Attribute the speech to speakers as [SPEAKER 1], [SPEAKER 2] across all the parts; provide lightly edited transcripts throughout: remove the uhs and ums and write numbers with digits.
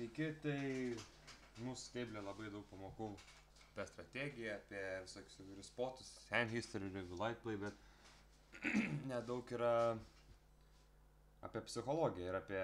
[SPEAKER 1] Sveiki, tai mūsų tėblė labai daug pamokų apie strategiją, apie visokius įvairius spotus, hand history, light play, bet nedaug yra apie psichologiją ir apie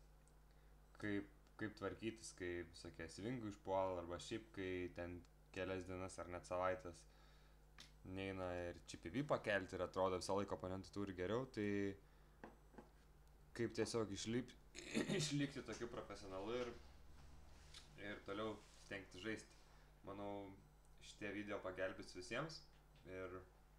[SPEAKER 1] kaip tvarkytis, kai visokie svingų išpuola, arba šiaip, kai ten kelias dienas ar net savaitės neina ir GPV pakelti ir atrodo visą laiką oponentai turi geriau, tai kaip tiesiog išlikti tokiu profesionalu ir toliau stengti žaisti. Manau, šitie video pagelbės visiems ir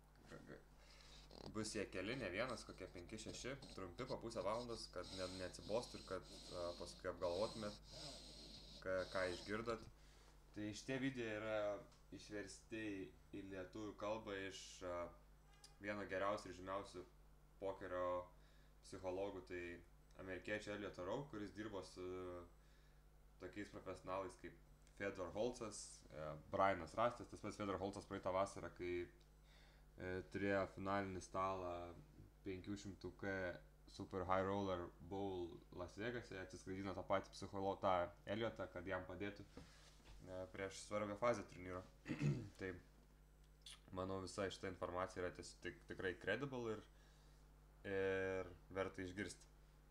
[SPEAKER 1] bus jie keli, ne vienas, kokie 5-6, trumpi po pusę valandos, kad neatsibostų ir kad paskui apgalvotumėt, ką išgirdot. Tai šitie video yra išversti į lietuvių kalbą iš vieno geriausių ir žymiausių pokerio psichologų, tai amerikiečio Elliot Rowe, kuris dirbo su tokiais profesionalais kaip Fedor Holzas, Brianas Rastas, tas pats Fedor Holzas praeitą vasarą, kai turėjo finalinį stalą 500K Super High Roller Bowl Las Vegase, atsiskraidino tą patį psichologą Elliotą, kad jam padėtų prieš svarbią fazę turnyro. Tai manau, visa šita informacija yra tikrai credible ir verta išgirsti.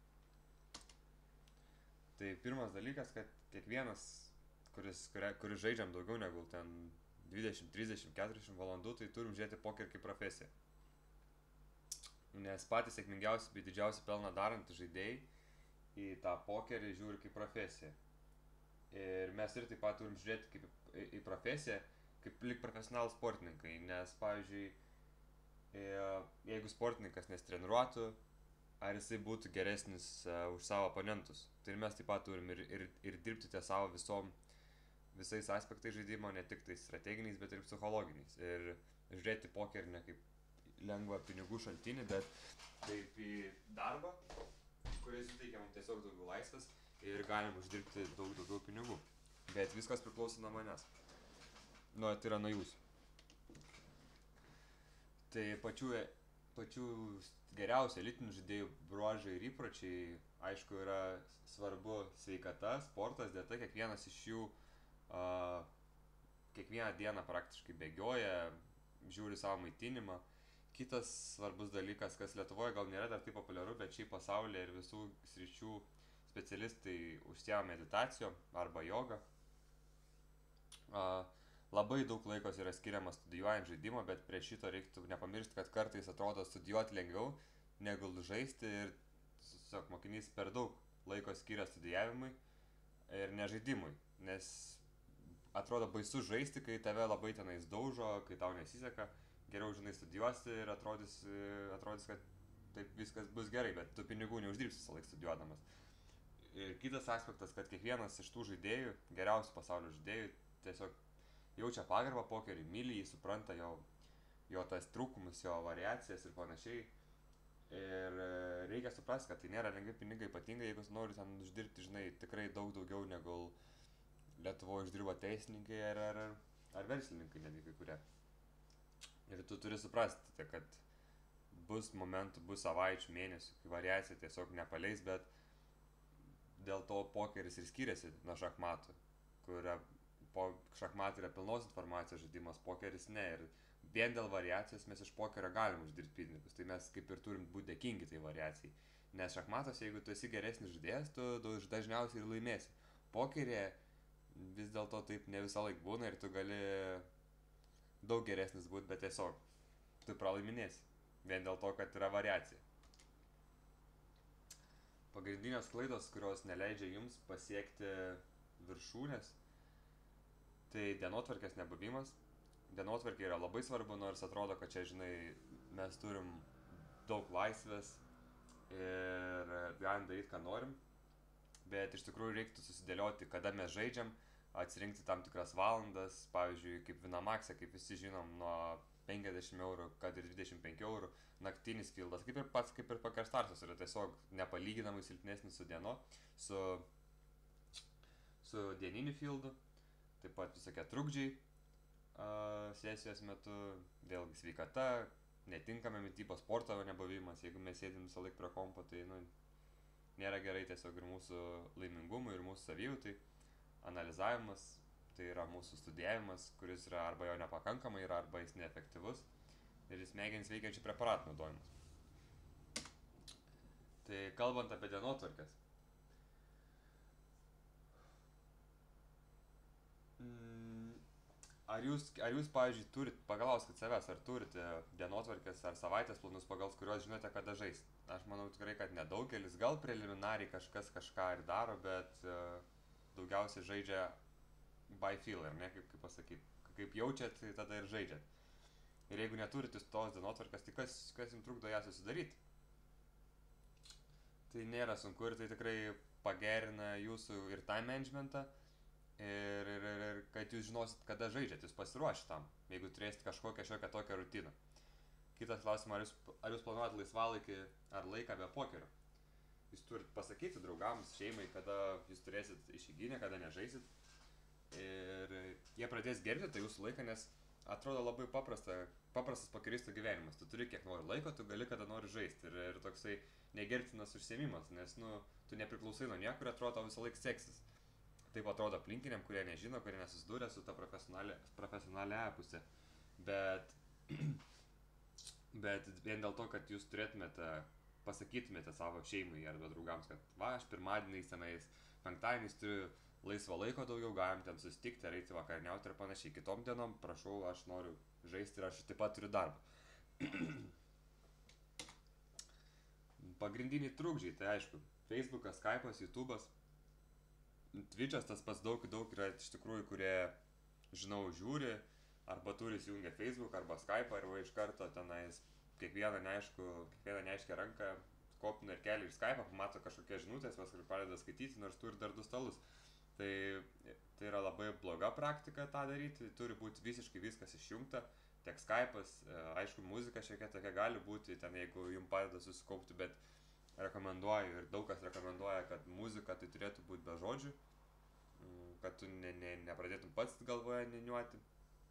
[SPEAKER 1] Tai pirmas dalykas, kad kiekvienas, kuris žaidžiam daugiau negu ten 20, 30, 40 valandų, tai turim žiūrėti pokerį kaip profesiją. Nes patys sėkmingiausi bei didžiausi pelną darantys žaidėjai į tą pokerį žiūri kaip profesiją. Ir mes ir taip pat turim žiūrėti kaip į profesiją, kaip lyg profesionalų sportininkai. Nes, pavyzdžiui, jeigu sportininkas nesitreniruotų, ar jisai būtų geresnis už savo oponentus. Tai mes taip pat turim ir dirbti ties savo visais aspektais žaidimo, ne tik tai strateginiais, bet ir psichologiniais. Ir žiūrėti pokerį ne kaip lengvą pinigų šaltinį, bet kaip į darbą, kuris suteikia mums tiesiog daugiau laisvės ir galim uždirbti daug daugiau pinigų. Bet viskas priklauso nuo manęs. Tai yra nuo jūsų. Tai pačių geriausių elitinių žaidėjų bruožai ir įpročiai, aišku, yra svarbu sveikata, sportas, dieta, kiekvienas iš jų kiekvieną dieną praktiškai bėgioja, žiūri savo maitinimą. Kitas svarbus dalykas, kas Lietuvoje gal nėra dar taip populiaru, bet šiaip pasaulyje ir visų sričių specialistai užsiema meditacijom arba joga. Labai daug laikos yra skiriama studijuojant žaidimą, bet prie šito reiktų nepamiršti, kad kartais atrodo studijuoti lengviau negu žaisti ir tiesiog mokinys per daug laiko skiria studijavimui ir nežaidimui, nes atrodo baisu žaisti, kai tave labai tenais daužo, kai tau nesiseka, geriau žinai studijuosi ir atrodys, kad taip viskas bus gerai, bet tu pinigų neuždirbsi visą laiką studijuodamas. Ir kitas aspektas, kad kiekvienas iš tų žaidėjų, geriausių pasaulio žaidėjų, tiesiog jaučia pagarbą pokeriui, myli jį, supranta jo tas trūkumus, jo variacijas ir panašiai. Ir reikia suprasti, kad tai nėra lengvi pinigai, ypatingai jeigu nori ten uždirbti, žinai, tikrai daug daugiau negu Lietuvoje uždirba teisininkai ar verslininkai netgi kai kurie. Ir tu turi suprasti, kad bus momentų, bus savaičių, mėnesių, kai variacija tiesiog nepaleis, bet dėl to pokeris ir skiriasi nuo šachmatų, kur šachmatai yra pilnos informacijos žaidimas, pokeris ne. Ir vien dėl variacijos mes iš pokerio galim uždirbti pinigus, tai mes kaip ir turim būti dėkingi tai variacijai. Nes šachmatos, jeigu tu esi geresnis žaidėjas, tu dažniausiai ir laimėsi. Pokerėje vis dėlto taip ne visą laiką būna ir tu gali daug geresnis būti, bet tiesiog tu pralaiminėsi. Vien dėl to, kad yra variacija. Pagrindinės klaidos, kurios neleidžia jums pasiekti viršūnės, tai dienotvarkės nebuvimas. Dienotvarkė yra labai svarbu, nors atrodo, kad čia, žinai, mes turim daug laisvės ir galim daryti, ką norim. Bet iš tikrųjų reiktų susidėlioti, kada mes žaidžiam, atsirinkti tam tikras valandas, pavyzdžiui, kaip Winamaxe, kaip visi žinom, nuo 50 eurų, kad ir 25 eurų, naktinis fieldas, kaip ir PokerStars'as yra tiesiog nepalyginamai silpnesnis su dieniniu fieldu, taip pat visokie trukdžiai sesijos metu, vėlgi sveikata, netinkama mityba, sporto nebuvimas, jeigu mes sėdim visą laiką prie kompo, tai nėra gerai tiesiog ir mūsų laimingumui, ir mūsų savijautai. Analizavimas, tai yra mūsų studijavimas, kuris yra arba jo nepakankamai yra, arba jis neefektyvus. Ir smegenys veikiančių preparatų naudojimas. Tai kalbant apie dienotvarkes. Ar jūs, pavyzdžiui, pagalvoskit savęs, ar turite dienotvarkės ar savaitės planus, pagal kuriuos žinote, kada žaisti? Aš manau tikrai, kad nedaugelis, gal preliminariai kažkas kažką ir daro, bet daugiausiai žaidžia by feel, ar ne, kaip pasakyti. Kaip jaučiat, tai tada ir žaidžiat. Ir jeigu neturit tos dienotvarkės, tai kas jums trukdo ją susidaryti? Tai nėra sunku ir tai tikrai pagerina jūsų ir time managementą. Ir kad jūs žinosit, kada žaidžiat, jūs pasiruošit tam, jeigu turėsit kažkokią šiokią tokią rutiną. Kitas klausimas, ar jūs planuojat laisvalaikį ar laiką be pokerio? Jūs turit pasakyti draugams, šeimai, kada jūs turėsit išeiginę, kada nežaisit. Ir jie pradės gerbti tai jūsų laiką, nes atrodo labai paprastas pokeristų gyvenimas. Tu turi kiek nori laiko, tu gali kada nori žaisti. Ir toksai negerbtinas užsiėmimas, nes tu nepriklausai nuo niekur, atrodo visą laiką seksis. Taip atrodo aplinkiniam, kurie nežino, kurie nesusidūrė su ta profesionalia pusė. Bet vien dėl to, kad jūs pasakytumėte savo šeimai arba draugams, kad va, aš pirmadieniais tenais, penktadieniais turiu laisvo laiko daugiau, galim ten susitikti, eiti vakariniauti ir panašiai. Kitom dienom, prašau, aš noriu žaisti ir aš taip pat turiu darbą. Pagrindiniai trukdžiai, tai aišku, Facebookas, Skype'as, YouTube'as. Twitch'as tas pats daug yra iš tikrųjų, kurie, žinau, žiūri, arba turi įsijungę Facebook, arba Skype'ą, arba iš karto tenais kiekvieną neaiškę ranką kopina ir kelia iš Skype'ą, pamato kažkokie žinutės, paskui pradeda skaityti, nors turi dar 2 stalus. Tai yra labai bloga praktika tą daryti, turi būti visiškai viskas išjungta, tiek Skype'as, aišku, muzika šiek tiek tokia gali būti, ten jeigu jums padeda susikaupti, bet rekomenduoju ir daug kas rekomenduoja, kad muzika tai turėtų būti be žodžių, kad tu nepradėtum pats galvoje niūniuoti.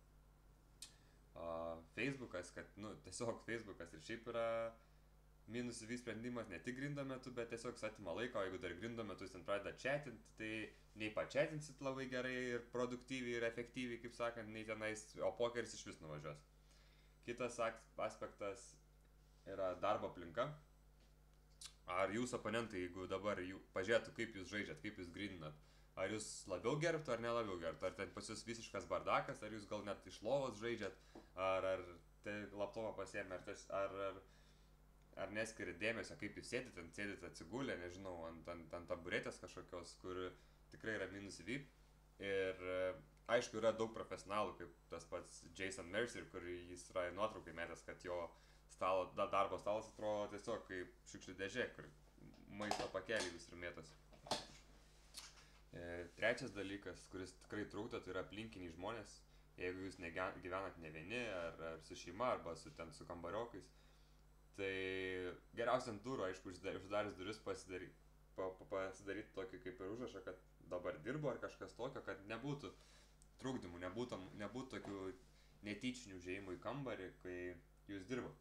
[SPEAKER 1] Facebookas, kad, tiesiog Facebookas ir šiaip yra minus V sprendimas ne tik grindo metu, bet tiesiog atima laiko, jeigu dar grindo metu jis ten pradeda chatinti, tai nei pachatinsit labai gerai ir produktyviai ir efektyviai, kaip sakant, nei tenais, o pokeris iš vis nuvažiuos. Kitas aspektas yra darbo aplinka. Ar jūs oponentai, jeigu dabar pažiūrėtų, kaip jūs žaidžiat, kaip jūs grindinat, ar jūs labiau gerbtų ar nelabiau gerbtų, ar ten pas jūs visiškas bardakas, ar jūs gal net iš lovos žaidžiat, ar tai laptopą pasiėmė, ar neskirit dėmesio, kaip jūs sėdit atsigulę, nežinau, ant taburetės kažkokios, kur tikrai yra minus V. Ir aišku, yra daug profesionalų, kaip tas pats Jason Mercer, kur jis yra nuotraukai metęs, kad jo darbo stalas atrodo tiesiog kaip šiukšlių dėžė, kur maisto pakeliai visur mėtosi. Trečias dalykas, kuris tikrai trukdo, tai yra aplinkiniai žmonės. Jeigu jūs gyvenat ne vieni, ar su šeima, arba su kambariokais, tai geriausia ant durų, aišku, uždarius duris pasidaryti tokį kaip ir užrašą, kad dabar dirbu ar kažkas tokio, kad nebūtų trukdymų, nebūtų tokių netyčinių užėjimų į kambarį, kai jūs dirbat.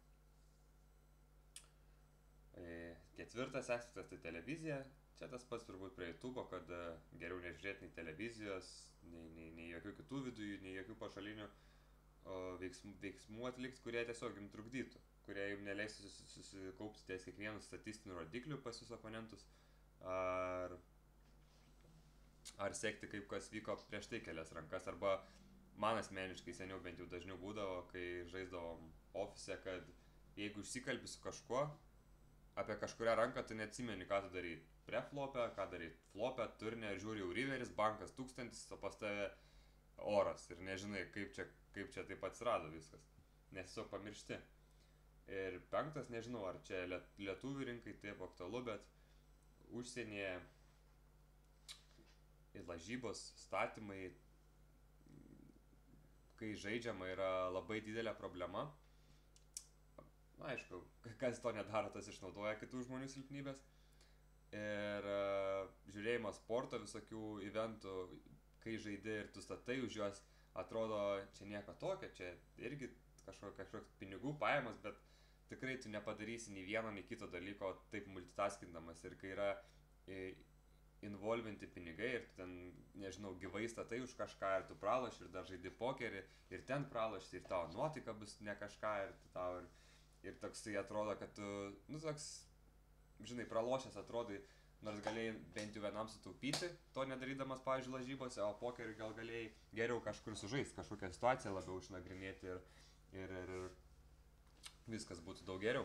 [SPEAKER 1] Ketvirtas aspektas tai televizija. Čia tas pats turbūt prie YouTube'o, kad geriau nežiūrėti nei televizijos, nei jokių kitų vidujų, nei jokių pašalinių veiksmų atlikti, kurie tiesiog jums trukdytų, kurie jums neleistų susikaupti ties kiekvienų statistinių rodiklių pas jūsų oponentus, ar sekti, kaip kas vyko prieš tai kelias rankas, arba man asmeniškai seniau bent jau dažniau būdavo, kai žaisdavom ofise, kad jeigu išsikalbi su kažkuo, apie kažkurią ranką tu neatsimeni, ką tu daryti. Preflopę, ką daryti flopę, turnė, žiūri jau riveris, bankas 1000, o pas tave oras ir nežinai, kaip čia taip atsirado viskas, nes tiesiog pamiršti. Ir penktas, nežinau, ar čia lietuvių rinkai taip aktualu, bet užsienyje lažybos statymai, kai žaidžiama, yra labai didelė problema. Na, aišku, kas to nedaro, tas išnaudoja kitų žmonių silpnybės. Ir žiūrėjimas sporto visokių eventų, kai žaidi ir tu statai už juos, atrodo, čia nieko tokio, čia irgi kažkoks pinigų pajamas, bet tikrai tu nepadarysi nei vieno, nei kito dalyko taip multitaskindamas. Ir kai yra involvinti pinigai ir ten, nežinau, gyvai statai už kažką ir tu praloši ir dar žaidi pokerį ir ten praloši ir tavo nuotaika bus ne kažką ir tau ir toksai atrodo, kad tu, nu toks, žinai, pralošęs atrodai, nors galėjai bent jau vienam sutaupyti, to nedarydamas, pavyzdžiui, lažybose, o pokerį gal galėjai geriau kažkur sužaisti, kažkokią situaciją labiau išnagrinėti ir viskas būtų daug geriau.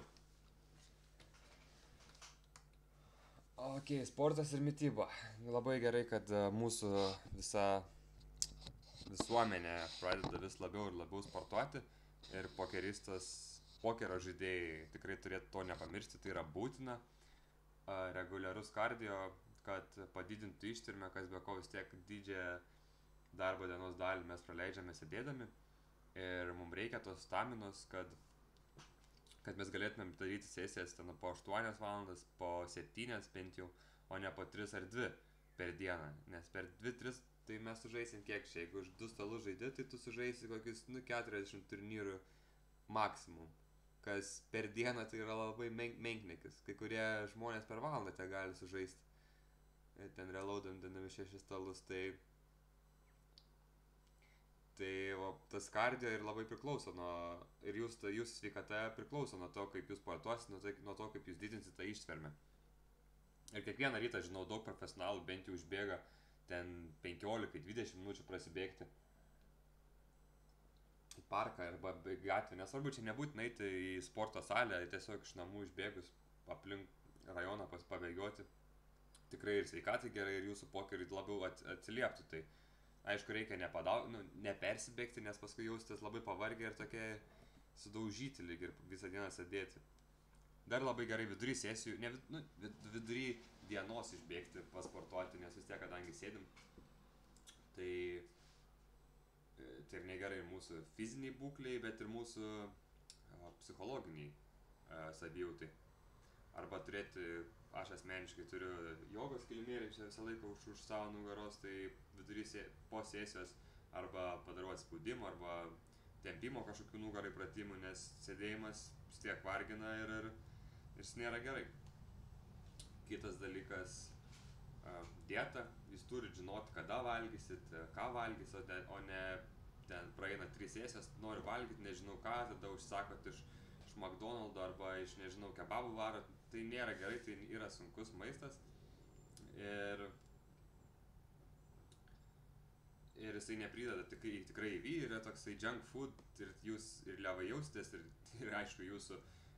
[SPEAKER 1] Ok, sportas ir mityba. Labai gerai, kad mūsų visa visuomenė pradeda vis labiau ir labiau sportuoti ir pokerio žaidėjai tikrai turėtų to nepamiršti, tai yra būtina. Reguliarus kardio, kad padidintų ištvermę, kas be ko vis tiek didžiąją darbo dienos dalį mes praleidžiame sėdėdami ir mums reikia tos staminos, kad mes galėtumėm daryti sesijas ten po 8 valandas, po 7 bent jau, o ne po 3 ar 2 per dieną, nes per 2-3 tai mes sužaisim kiek čia, jeigu už 2 stalus žaidi, tai tu sužaisi kokius 40 turnyrų maksimum, kas per dieną tai yra labai menkniekis, kai kurie žmonės per valandą te gali sužaisti, ten reloadindami 6 stalus, tai tas kardio ir labai priklauso ir jūsų sveikata priklauso nuo to, kaip jūs sportuosit, nuo to, kaip jūs didinsit tą ištvermę. Ir kiekvieną rytą, žinau, daug profesionalų bent jau užbėga ten 15-20 minučių prasibėgti į parką arba gatvę, nesvarbu, čia nebūtina eiti į sporto salę, tiesiog iš namų išbėgus aplink rajoną pabėgioti. Tikrai ir sveikatai gerai, ir jūsų pokeriui labiau atsilieptų tai. Aišku, reikia nepersibėgti, nes paskui jausitės labai pavargę ir tokie sudaužyti lyg ir visą dieną sėdėti. Dar labai gerai vidury sesijų, vidury dienos išbėgti, pasportuoti, nes vis tiek, kadangi sėdim, tai ir negerai mūsų fiziniai būkliai, bet ir mūsų psichologiniai savijautai. Arba turėti, aš asmeniškai turiu jogos kilimėlį čia visą laiką už savo nugaros, tai vidury po sesijos arba padarau atspaudimą, arba tempimo kažkokių nugarai pratimų, nes sėdėjimas vis tiek vargina ir jis nėra gerai. Kitas dalykas, dieta, jūs turit žinoti, kada valgysit, ką valgysit, o ne ten praeina 3 sesijos, noriu valgyti, nežinau ką, tada užsakot iš McDonald's arba iš, nežinau, kebabų varot, tai nėra gerai, tai yra sunkus maistas ir jisai neprideda tikrai yra toksai junk food ir jūs ir levai jaustės ir aišku jūsų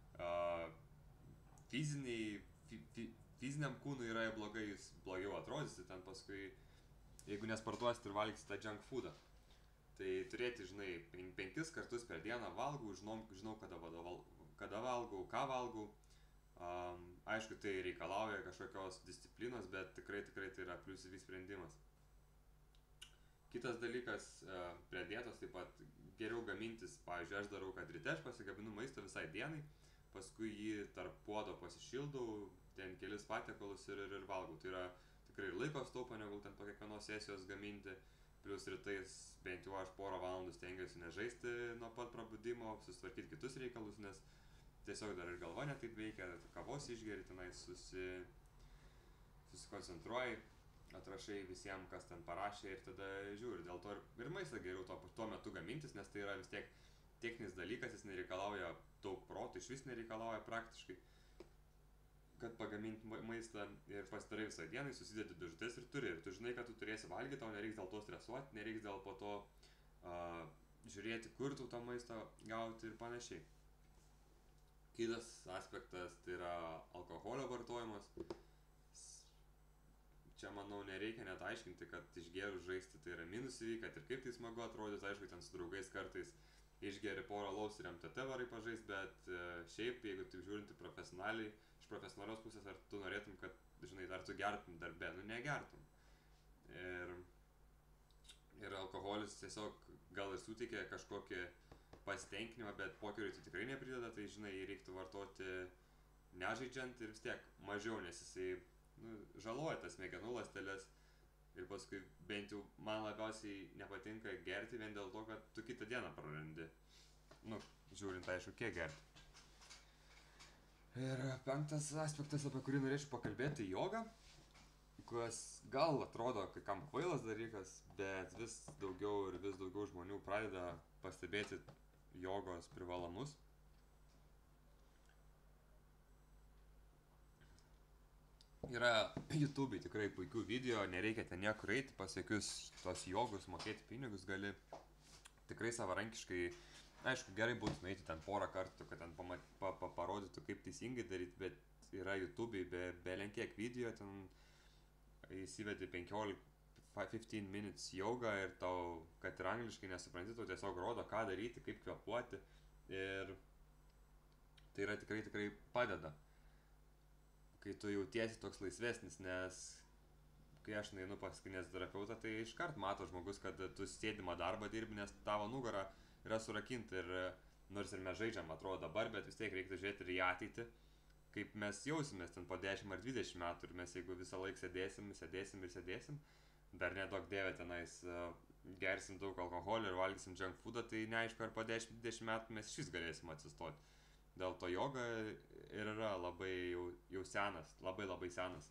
[SPEAKER 1] fiziniam kūnui yra blogai, jūs blogiau atrodysite ten paskui, jeigu nesportuosit ir valgysit tą junk foodą. Tai turėti, žinai, 5 kartus per dieną valgau, žinau kada valgau, ką valgau. Aišku, tai reikalauja kažkokios disciplinos, bet tikrai tai yra pliusivy sprendimas. Kitas dalykas, prie dietos taip pat geriau gamintis, pavyzdžiui, aš darau, kad ryte aš pasigaminu maistą visai dienai, paskui jį tarp puodo pasišildau, ten kelis patiekalus ir valgau. Tai yra tikrai laiko staupa, negu ten po kiekvienos sesijos gaminti. Plius rytais bent jau aš porą valandų stengiuosi nežaisti nuo pat prabudimo, susitvarkyti kitus reikalus, nes tiesiog dar ir galva netaip veikia, kavos išgeri, tenai susikoncentruoji, atrašai visiems, kas ten parašė ir tada žiūri. Dėl to ir maistą geriau tuo metu gamintis, nes tai yra vis tiek techninis dalykas, jis nereikalauja daug proto, iš vis nereikalauja praktiškai. Kad pagaminti maistą ir pasidarai visą dieną, susidedi dėžutes ir turi. Ir tu žinai, kad tu turėsi valgyti, tau nereiks dėl to stresuoti, nereiks dėl po to žiūrėti, kur tu tą maistą gauti ir panašiai. Kitas aspektas tai yra alkoholio vartojimas. Čia, manau, nereikia net aiškinti, kad išgėrus žaisti tai yra minusai, kad ir kaip tai smagu atrodys, aišku, ten su draugais kartais išgeri porą alaus ir MTT varai pažaist, bet šiaip, jeigu taip žiūrinti profesionaliai, iš profesionalios pusės, ar tu norėtum, kad, žinai, ar tu gertum darbe, negertum. Ir alkoholis tiesiog gal ir suteikia kažkokį pasitenkinimą, bet pokeriui tai tikrai neprideda, tai, žinai, jį reiktų vartoti nežaidžiant ir vis tiek mažiau, nes jisai žaloja tas smegenų ląsteles. Ir paskui bent jau man labiausiai nepatinka gerti vien dėl to, kad tu kitą dieną prarandi. Žiūrint, aišku, kiek gerti. Ir 5 aspektas, apie kurį norėčiau pakalbėti, joga. kas gal atrodo kai kam kvailas dalykas, bet vis daugiau ir vis daugiau žmonių pradeda pastebėti jogos privalumus. Yra YouTube'ai tikrai puikių video, nereikia ten niekur eiti, pasiekius tos jogus, mokėti pinigus gali tikrai savarankiškai. Aišku, gerai būtų nueiti ten porą kartų, kad ten parodytų, kaip teisingai daryti, bet yra YouTube'ai belenkiek video, ten įsivedi 15 minutes jogą ir tau, kad ir angliškai nesupranti, tau tiesiog rodo, ką daryti, kaip kvėpuoti ir tai yra tikrai padeda, kai tu jautiesi toks laisvesnis, nes kai aš nueinu pas kineziterapeutą, tai iškart mato žmogus, kad tu sėdimą darbą dirbi, nes tavo nugara yra surakinta ir nors ir mes žaidžiam, atrodo dabar, bet vis tiek reiktų žiūrėti ir į ateitį, kaip mes jausimės ten po 10 ar 20 metų ir mes jeigu visą laiką sėdėsim, dar nedaug dieve tenais gersim daug alkoholio ir valgysim junk foodą, tai neaišku, ar po 10-20 metų mes šis galėsim atsistoti. Dėl to joga ir yra labai jau senas, labai senas,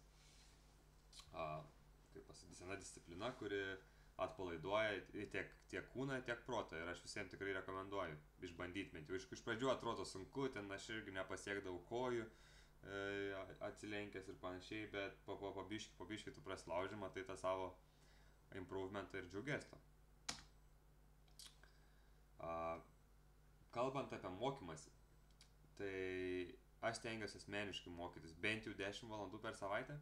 [SPEAKER 1] kaip pasakyti, sena disciplina, kuri atpalaiduoja tiek kūną, tiek protą ir aš visiems tikrai rekomenduoju išbandyti, bent jau iš pradžių atrodo sunku, ten aš irgi nepasiekdavau kojų, atsilenkęs ir panašiai, bet po biškį tu prasilaužimą, tai tą savo improvementą ir džiaugiesi. Kalbant apie mokymąsi, tai aš stengiuosi asmeniškai mokytis bent jau 10 valandų per savaitę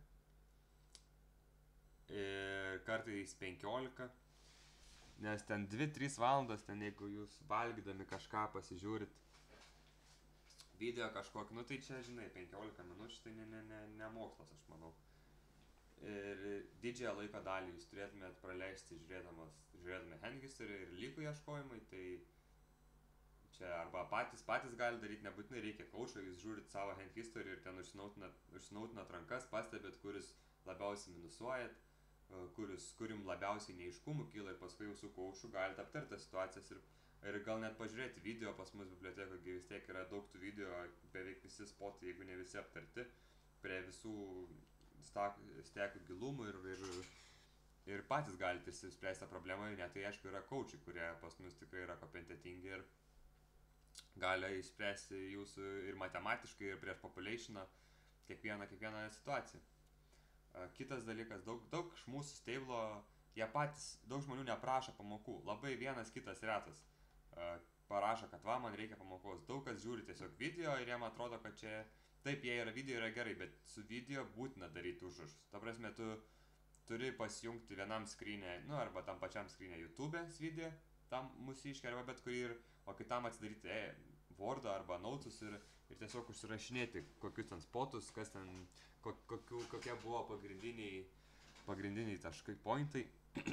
[SPEAKER 1] ir kartais 15, nes ten 2-3 valandas, ten jeigu jūs valgydami kažką pasižiūrit video kažkokį, nu tai čia žinai 15 minučių, tai ne mokslas, aš manau. Ir didžiąją laiko dalį jūs turėtumėt praleisti žiūrėdami hand history ir lygų ieškojimai, tai čia arba patys gali daryti, nebūtinai reikia kaučo, jūs žiūrit savo hand history ir ten užsinautinat rankas, pastebėt, kuris labiausiai minusuojat, kur jums labiausiai neiškumų kyla ir paskui jau su kauču galite aptarti situacijas ir gal net pažiūrėti video pas mus bibliotekoje, vis tiek yra daug tų video, beveik visi spotai, jeigu ne visi aptarti, prie visų stekų gilumų ir patys galite išspręsti tą problemą, net tai aišku yra kaučiai, kurie pas mus tikrai yra kompetentingi ir gali išspręsti jūsų ir matematiškai, ir prieš populationą kiekvieną situaciją. Kitas dalykas, daug iš mūsų steiblo, jie patys, daug žmonių neprašo pamokų, labai vienas kitas retas parašo, kad va, man reikia pamokos, daug kas žiūri tiesiog video ir jiem atrodo, kad čia, taip, jie yra video, yra gerai, bet su video būtina daryti užrašus. Ta prasme, tu turi pasijungti vienam screen'e, nu arba tam pačiam screen'e YouTube'e video, tam mūsiškį arba bet kurį, o kitam atsidaryti Word'ą arba Notes ir tiesiog užsirašinėti kokius ten spotus, kas ten, kokie buvo pagrindiniai taškai, pointai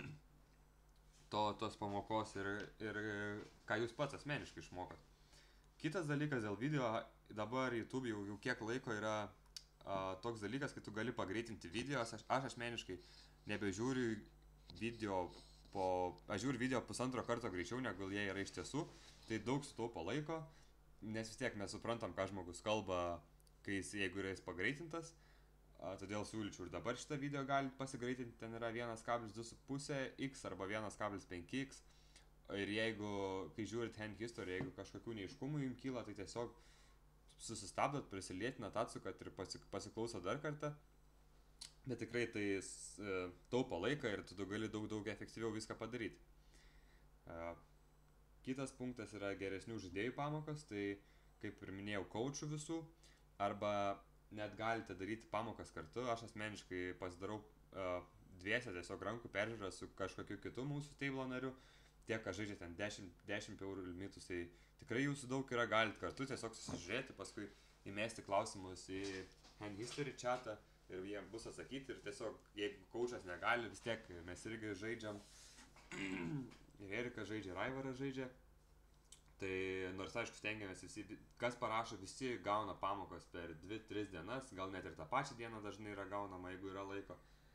[SPEAKER 1] tos pamokos ir ką jūs pats asmeniškai išmokot. Kitas dalykas dėl video, dabar YouTube jau kiek laiko yra toks dalykas, kai tu gali pagreitinti video, aš asmeniškai nebežiūriu video aš žiūriu video pusantro karto greičiau, negu jie yra iš tiesų, tai daug sutaupo laiko, nes vis tiek mes suprantam, ką žmogus kalba, jeigu yra jis pagreitintas, todėl siūlyčiau ir dabar šitą video galite pasigreitinti, ten yra 1,2,5x arba 1,5x ir jeigu, kai žiūrit hand history, jeigu kažkokių neiškumų jums kyla, tai tiesiog susistabdot, prisilietinat, atsukat ir pasiklausot dar kartą, bet tikrai tai taupo laiką ir tu gali daug efektyviau viską padaryti. Kitas punktas yra geresnių žaidėjų pamokos, tai kaip ir minėjau, kaučų visų, arba net galite daryti pamokas kartu, aš asmeniškai pasidarau dviese tiesiog rankų peržiūrą su kažkokiu kitu mūsų steiblo nariu, tie, kas žaidžia ten 10 eurų limitus, tai tikrai jūsų daug yra, galite kartu tiesiog susižiūrėti, paskui įmesti klausimus į hand history chatą ir jie bus atsakyti ir tiesiog, jeigu kaučas negali, vis tiek mes irgi žaidžiam, ir Erika žaidžia, ir Aivaras žaidžia, tai nors aišku stengiamės visi, kas parašo, visi gauna pamokas per 2-3 dienas, gal net ir tą pačią dieną dažnai yra gaunama, jeigu yra laiko.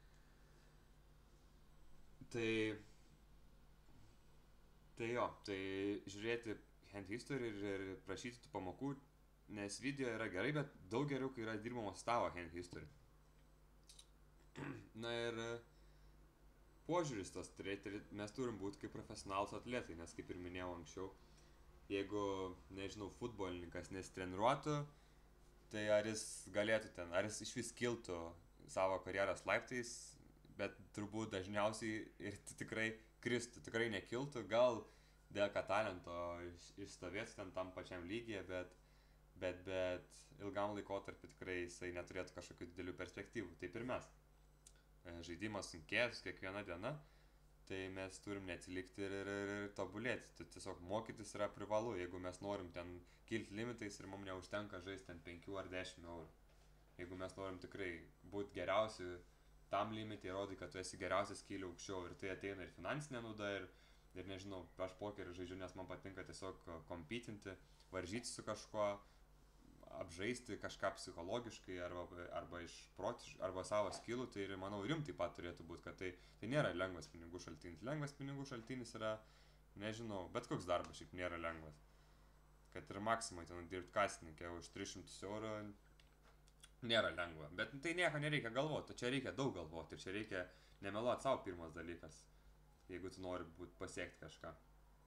[SPEAKER 1] Tai jo, tai žiūrėti hand history ir prašyti tų pamokų, nes video yra gerai, bet daug geriau, kai yra dirbamos tavo hand history. Na ir požiūris tas turėti, mes turim būti kaip profesionalūs atletai, nes kaip ir minėjau anksčiau, jeigu, nežinau, futbolininkas nesitreniruotų, tai ar jis galėtų ten, ar jis iš vis kiltų savo karjeros laiptais, bet turbūt dažniausiai ir tikrai kristų, tikrai nekiltų, gal dėka talento išstovėtų ten tam pačiam lygyje, bet ilgam laikotarpį tikrai jisai neturėtų kažkokių didelių perspektyvų, taip ir mes. Žaidimas sunkės kiekviena diena, tai mes turim neatsilikti ir tobulėti. Tai tiesiog mokytis yra privalu, jeigu mes norim ten kilti limitais ir mums neužtenka žaisti ten 5 ar 10 eurų. Jeigu mes norim tikrai būti geriausi tam limitį, įrodai, kad tu esi geriausias kyliu aukščiau ir tai ateina ir finansinė nauda ir nežinau, aš pokerį žaidžiu, nes man patinka tiesiog kompitinti, varžyti su kažkuo, apžaisti kažką psichologiškai arba savo skillų, tai ir manau rimtai pat turėtų būti, kad tai nėra lengvas pinigų šaltinis. Lengvas pinigų šaltinis yra, nežinau, bet koks darbas šiaip nėra lengvas. Kad ir maksimai ten dirbti kasininkė už 300 eurų nėra lengva. Bet tai nieko nereikia galvoti, čia reikia daug galvoti ir čia reikia nemeluoti savo pirmas dalykas, jeigu tu nori pasiekti kažką.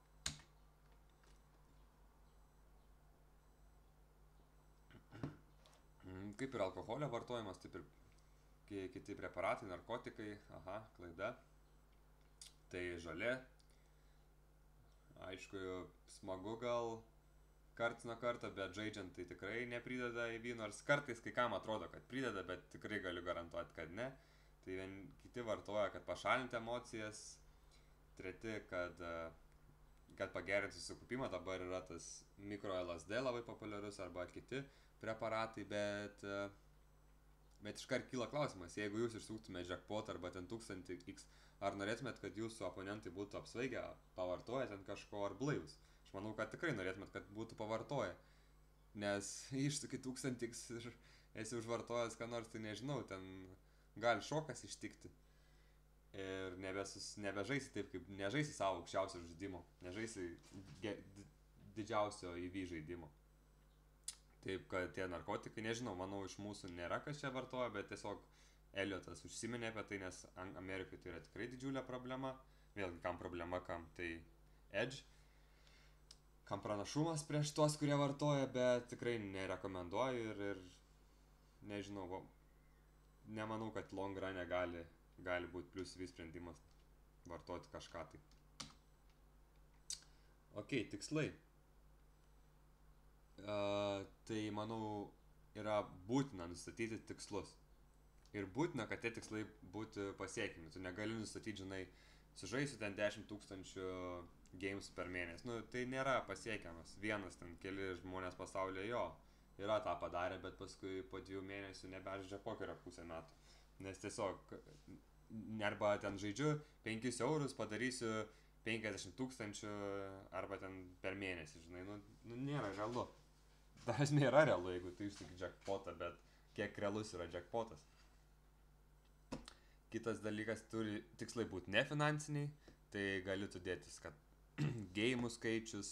[SPEAKER 1] Kaip ir alkoholio vartojimas, taip ir kiti preparatai, narkotikai, klaida. Tai žolė, aišku, smagu gal karts nuo karto, bet žaidžiant tai tikrai neprideda į vyną, nors kartais kai kam atrodo, kad prideda, bet tikrai galiu garantuoti, kad ne. Tai kiti vartoja, kad pašalinti emocijas, treti, kad pagerinti susikaupimą, dabar yra tas mikro LSD labai populiarus arba kiti preparatai, bet iškart kyla klausimas, jeigu jūs išsuktumėte jackpot arba ten 1000x, ar norėtumėt, kad jūsų oponentai būtų apsvaigę, pavartoję ten kažko ar blaivus? Aš manau, kad tikrai norėtumėt, kad būtų pavartoję, nes išsuki 1000x ir esi užvartojęs ką nors, tai nežinau, ten gali šokas ištikti ir nebežaisi taip, kaip nežaisi savo aukščiausio žaidimo, nežaisi didžiausio EV žaidimo. Taip, kad tie narkotikai, nežinau, manau, iš mūsų nėra kas čia vartoja, bet tiesiog Eliotas užsiminė apie tai, nes Amerikai tai yra tikrai didžiulė problema. Vėlgi, kam problema, kam tai edge, kam pranašumas prieš tuos, kurie vartoja, bet tikrai nerekomenduoju ir nežinau, nemanau, kad long run gali būti plius vis sprendimas vartoti kažką tai. Ok, tikslai. Tai manau yra būtina nustatyti tikslus ir būtina, kad tie tikslai būtų pasiekimi. Tu negali nustatyti, žinai, sužaisiu ten 10 000 games per mėnesį, tai nėra pasiekiamas. Vienas ten keli žmonės pasaulyje yra tą padarę, bet paskui po 2 mėnesių nebežaidžia pokerio pusę metų, nes tiesiog arba ten žaidžiu 5 eurus, padarysiu 50 000 arba ten per mėnesį, žinai, nėra realu. Dar esmė yra realu, jeigu tu išsuki jackpotą, bet kiek realus yra jackpotas. Kitas dalykas, turi tikslai būti nefinansiniai, tai gali tu dėtis, kad geimų skaičius,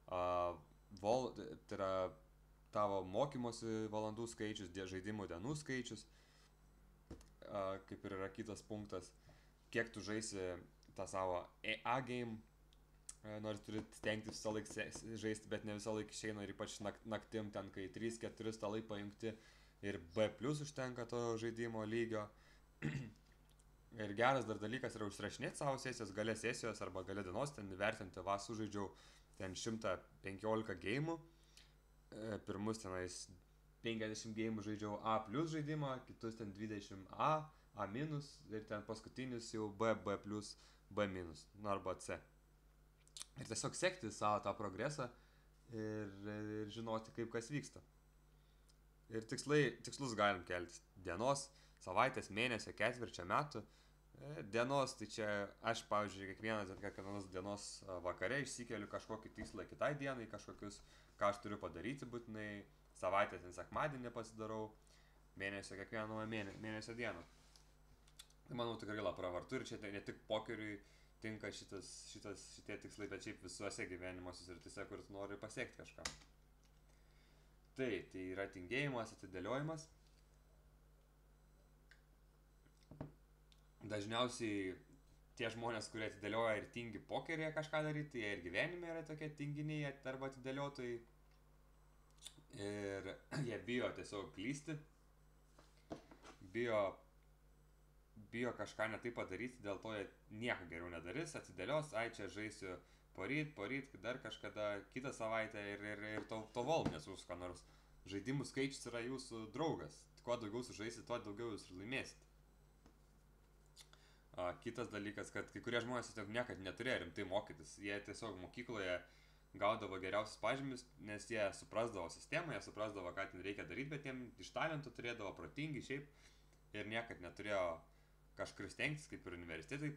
[SPEAKER 1] tai yra tavo mokymosi valandų skaičius, žaidimų dienų skaičius, kaip ir yra kitas punktas, kiek tu žaisi tą savo A-game, nors turi stengtis visą laiką žaisti, bet ne visą laiką išeina ir ypač naktim ten, kai 3-4 stalai pajungti ir B+ užtenka to žaidimo lygio. Ir geras dar dalykas yra užsirašinėti savo sesijos, gale sesijos arba gale dienos, ten vertinti, sužaidžiau ten 115 geimų, pirmus tenais 50 geimų žaidžiau A+ žaidimą, kitus ten 20 A, A- ir ten paskutinius jau B+, B-, arba C. Ir tiesiog sekti savo tą progresą ir žinoti, kaip kas vyksta. Ir tikslus galim kelti dienos, savaitės, mėnesio, ketvirčio, metų. Dienos, tai čia aš, pavyzdžiui, kiekvienos dienos vakare išsikeliu kažkokį tikslą kitai dienai, kažkokius, ką aš turiu padaryti būtinai, savaitės sekmadienį pasidarau, mėnesio kiekvieną mėnesio dieną. Tai manau tikrai pravartu ir čia ne tik pokeriui tinka šitie tikslai, bet šiaip visuose gyvenimo srityse, kur tu nori pasiekti kažką. Tai yra tingėjimas, atidėliojimas. dažniausiai tie žmonės, kurie atidėlioja ir tingi pokeryje kažką daryti, jie ir gyvenime yra tokie tinginiai arba atidėliotojai. Ir jie bijo tiesiog klysti, bijo kažką ne taip padaryti, dėl to jie nieko geriau nedarys, atidėlios, ai čia žaisiu poryt, dar kažkada kitą savaitę ir to vol nesus, ką nors. Žaidimų skaičius yra jūsų draugas. Kuo daugiau sužaisit, tuo daugiau jūs ir laimėsit. Kitas dalykas, kad kai kurie žmonės tiesiog niekad neturėjo rimtai mokytis. Jie tiesiog mokykloje gaudavo geriausius pažymius, nes jie suprasdavo sistemą, jie suprasdavo, ką ten reikia daryti, bet jiem iš talentų turėdavo protingi šiaip ir niekad neturėjo kažkur stengtis, kaip ir universitetai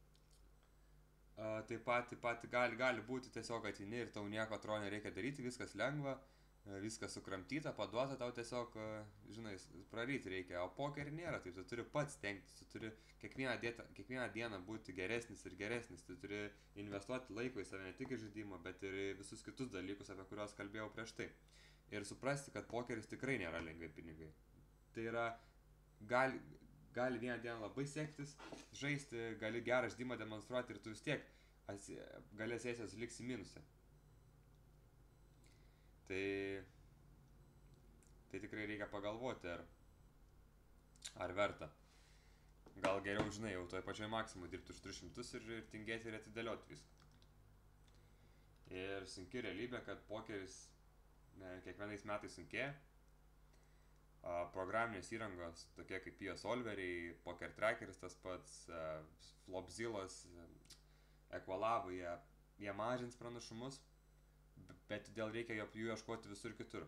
[SPEAKER 1] taip pat gali būti tiesiog ateini ir tau nieko atrodo nereikia daryti, viskas lengva, viskas sukramtyta, paduota tau tiesiog, žinai, praryti reikia, o pokerį nėra, taip tu turi pats stengtis, tu turi kiekvieną dieną būti geresnis ir geresnis, tu turi investuoti laiko į save ne tik į žaidimą, bet ir į visus kitus dalykus, apie kuriuos kalbėjau prieš tai. Ir suprasti, kad pokeris tikrai nėra lengvi pinigai. Tai yra, gali vieną dieną labai sektis, žaisti, gali gerą žaidimą demonstruoti ir tu vis tiek galės sesijos liksi minuse. Tai tikrai reikia pagalvoti, ar verta. Gal geriau, žinai, jau toj pačioj maksimui dirbti už 300 ir tingėti ir atidėlioti viską. Ir sunki realybė, kad pokeris kiekvienais metais sunkėja. Programinės įrangos, tokie kaip PIO solveriai, Poker Trackeris tas pats, Flopzilas, Equalab, jie mažins pranašumus, bet todėl reikia jų ieškoti visur kitur.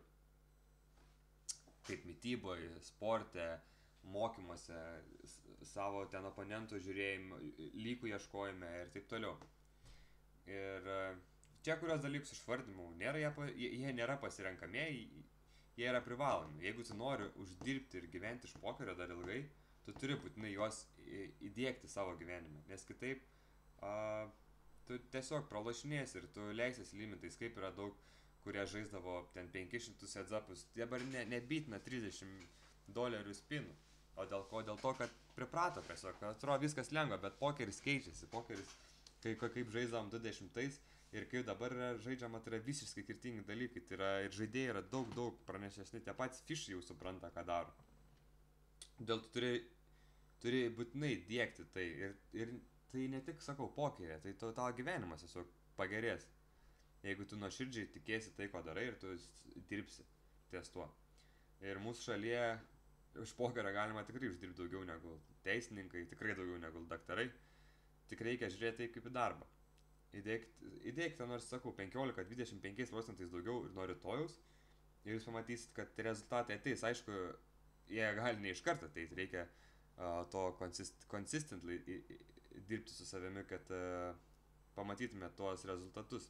[SPEAKER 1] Kaip mityboje, sporte, mokymuose, savo ten oponentų žiūrėjime, lygų ieškojime ir taip toliau. Ir čia kurios dalykus išvardinau, jie nėra pasirenkamieji, jie yra privalomi. Jeigu tu nori uždirbti ir gyventi iš pokerio dar ilgai, tu turi būtinai juos įdiegti savo gyvenime, nes kitaip tu tiesiog pralošinėsi ir tu leisiesi limitais, kaip yra daug, kurie žaisdavo ten 500 heads-upus, dabar nebitina $30 spinų. O dėl ko? Dėl to, kad priprato tiesiog, atrodo viskas lengva, bet pokeris keičiasi, pokeris, kaip žaisdavom 20 ir kaip dabar yra žaidžiama, tai yra visiškai skirtingi dalykai, tai yra ir žaidėjai yra daug pranešesni, tie patys fišai jau supranta, ką daro. Dėl tu turi būtinai diegti tai ir tai ne tik, sakau, pokerė, tai tavo gyvenimas tiesiog pagerės. Jeigu tu nuoširdžiai tikėsi tai, ko darai ir tu dirbsi ties tuo. Ir mūsų šalyje iš pokerio galima tikrai uždirbti daugiau negu teisininkai, tikrai daugiau negu daktarai. Tik reikia žiūrėti taip kaip į darbą. Įdėkite, nors sakau, 15-25% daugiau ir nuo rytojaus. Ir jūs pamatysit, kad rezultatai ateis. Aišku, jie gali ne iš karto ateiti, reikia to consistently dirbti su savimi, kad pamatytume tuos rezultatus.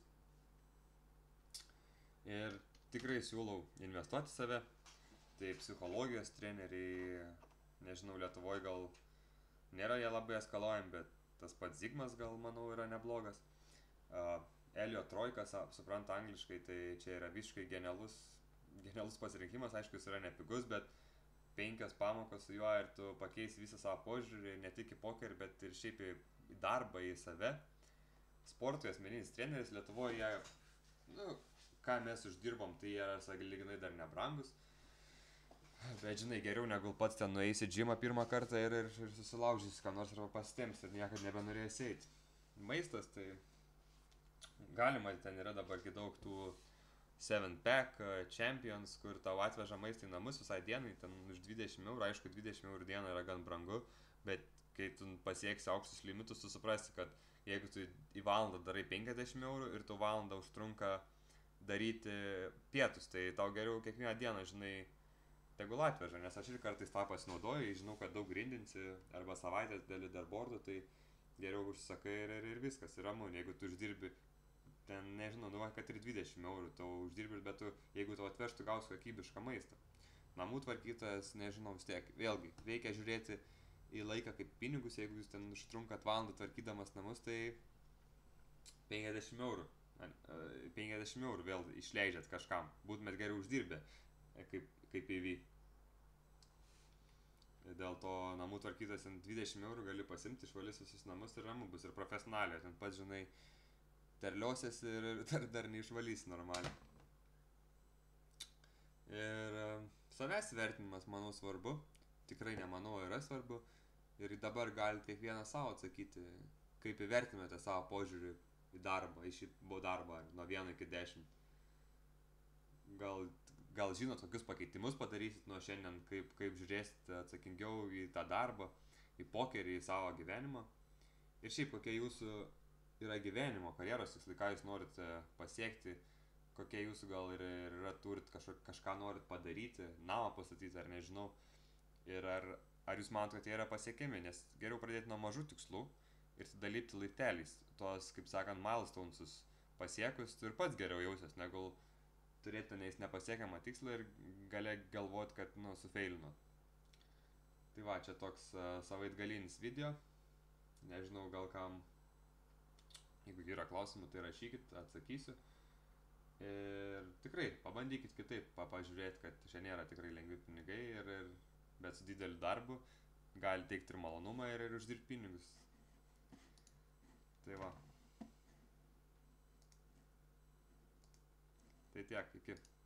[SPEAKER 1] Ir tikrai siūlau investuoti save. Tai psichologijos treneriai, nežinau, Lietuvoje gal nėra jie labai eskaluojami, bet tas pats Zigmas gal, manau, yra neblogas. Elio Trojkas supranta angliškai, tai čia yra visiškai genialus pasirinkimas, aišku, jis yra nepigus, bet 5 pamokos su juo ir tu pakeisi visą savo požiūrį, ne tik į pokerį, bet ir šiaip į darbą, į save. Sportui asmeninis treneris Lietuvoje, ką mes uždirbom, tai jie yra sąlyginai dar nebrangus. Bet žinai, geriau negu pats ten nueisi džimą pirmą kartą ir susilaužysi, ką nors arba pasitemps ir niekad nebenorėsi eiti. Maistas, tai galima, ten yra dabargi daug tų 7-pack, Champions, kur tau atveža maistą į namus visai dienai, ten už 20 €, aišku, 20 € dieną yra gan brangu, bet kai tu pasieksi aukštus limitus, tu suprasi, kad jeigu tu į valandą darai 50 € ir tu valandą užtrunka daryti pietus, tai tau geriau kiekvieną dieną, žinai, tegul atveža, nes aš ir kartais tą pasinaudoju, žinau, kad daug grindinsi arba savaitės dėl leaderboardų, tai geriau užsakai ir viskas, ir ramu, jeigu tu uždirbi ten, nežinau, kad ir 20 € tau uždirbi, bet tu, jeigu tau atvežtų, gausi kokybišką maistą. Namų tvarkytojas, nežinau, vis tiek, vėlgi, reikia žiūrėti į laiką kaip pinigus, jeigu jūs ten užtrunkat valandą tvarkydamas namus, tai 50 € 50 € vėl išleidžiat kažkam, būtumėt geriau uždirbę, kaip įvy. Dėl to namų tvarkytojas ant 20 eurų gali pasimti, išvalys visus namus ir ramu bus. Ir profesionaliai, ten pats žinai, terliosies ir dar neišvalys normaliai. Ir savęs vertinimas, manau, svarbu. Tikrai nemanau, yra svarbu. Ir dabar galite kiekvieną savo atsakyti, kaip įvertinate savo požiūrį į darbą, į šį darbą nuo 1 iki 10. Gal žinot, kokius pakeitimus padarysit nuo šiandien, kaip žiūrėsite atsakingiau į tą darbą, į pokerį, į savo gyvenimą. Ir šiaip, kokie jūsų yra gyvenimo, karjeros tikslai, ką jūs norite pasiekti, kokie jūsų gal ir yra, turit kažką norit padaryti, namą pastatyti ar nežinau. Ir ar jūs manote, kad jie yra pasiekiami, nes geriau pradėti nuo mažų tikslų ir tada lipti laipteliais. Tos, kaip sakant, milestonesus pasiekus, tu ir pats geriau jausies, negu turėti tenais nepasiekiamą tikslą ir galvot, kad, sufeilinot. Tai va, čia toks savaitgalinis video. Nežinau, gal kam, jeigu yra klausimų, tai rašykit, atsakysiu. Ir tikrai, pabandykit kitaip, pažiūrėti, kad čia nėra tikrai lengvi pinigai, bet su dideliu darbu gali teikti ir malonumą ir uždirbti pinigus. Tai va. Tai tiek, iki.